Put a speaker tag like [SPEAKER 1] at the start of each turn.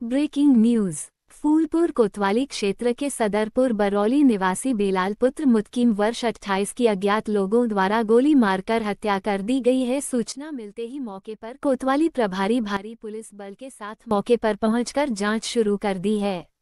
[SPEAKER 1] Breaking news. Phulpur कोतवाली क्षेत्र के सदरपुर बरौली निवासी बेलाल पुत्र मुतकीम वर्ष 28 की अज्ञात लोगों द्वारा गोली मारकर हत्या कर दी गई है। सूचना मिलते ही मौके पर कोतवाली प्रभारी भारी पुलिस बल के साथ मौके पर पहुंचकर जांच शुरू कर दी है।